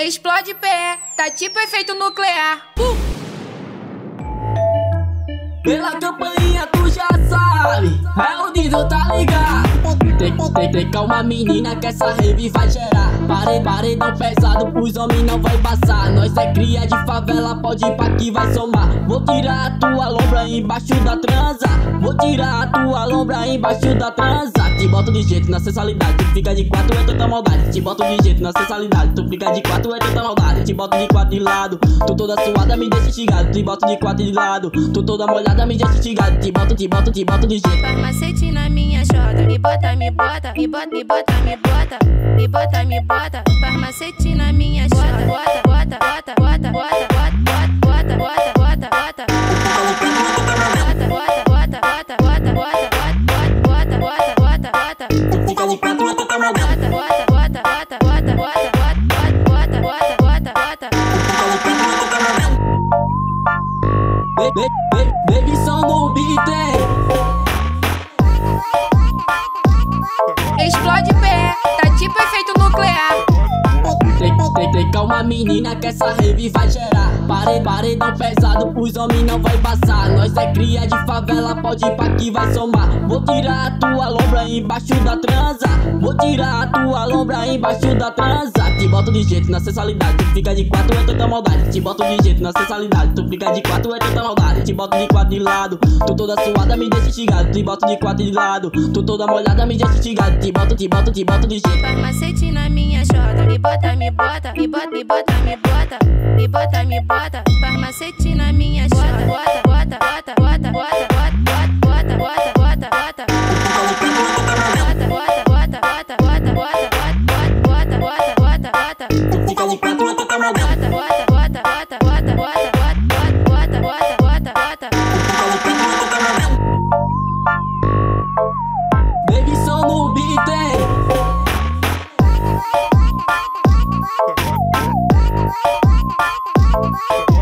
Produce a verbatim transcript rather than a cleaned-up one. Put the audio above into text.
Explode pé, tá tipo efeito nuclear. Uh! Pela campainha tu já sabe, é o Dido, tá ligado? Tem, tem, tem calma menina que essa rave vai gerar. Pare, paredão pesado pros homens não vai passar. Nós é cria de favela, pode ir pra que vai somar. Vou tirar a tua lombra embaixo da transa. Vou tirar a tua lombra embaixo da transa. Te boto de jeito na sensualidade, tu fica de quatro, é tanta maldade. Te boto de jeito na sensualidade, tu fica de quatro, é tanta maldade. Te boto de quatro de lado, tu toda suada me deixa instigado. Te boto de quatro de lado, tu toda molhada me deixa instigado. Te boto, te boto, te boto de jeito. Farmacete na minha chota, me bota, me bota, me bota, me bota, me bota, me bota, me bota. Farmacete na minha chota, bota, bota, bota, bota, bota, bota, bota, bota, bota, bota. Bota, bota, bota, bota, bota, bota, bota, bota, bota, bota. Fica de quatro, é tanta maldade. Bota, bota, bota, bota, bota, bota, bota, bota, bota. Baby, baby, baby, som no beat, hein? Explode pé, tá tipo efeito nuclear. Tem, tem, tem calma menina que essa rave vai gerar. Pare, paredão pesado pros homens não vai passar. Nós é cria de favela, pode ir pra que vai somar. Vou tirar a tua lombra embaixo da transa. Vou tirar a tua lombra embaixo da transa. Te boto de jeito na sensualidade, tu fica de quatro, é tanta maldade. Te boto de jeito na sensualidade, tu fica de quatro, é tanta maldade. Te boto de quatro de lado, tu toda suada me deixa instigado. Te boto de quatro de lado, tu toda molhada me deixa instigado. Te boto, te boto, te boto de jeito. Farmacete na minha chota, me bota, me bota, me bota, me bota, me bota, me bota, me bota. Farmacete na minha chota, bota, bota, bota, bota, bota, bota, bota, bota, bota, bota. Bota, bota, bota, bota, bota, bota, bota, bota, bota, bota. Fica de quatro, é tanta maldade. Bota, bota, bota, bota, bota, bota, bota, bota, bota, bota. Baby, som no beat, hein? Bota,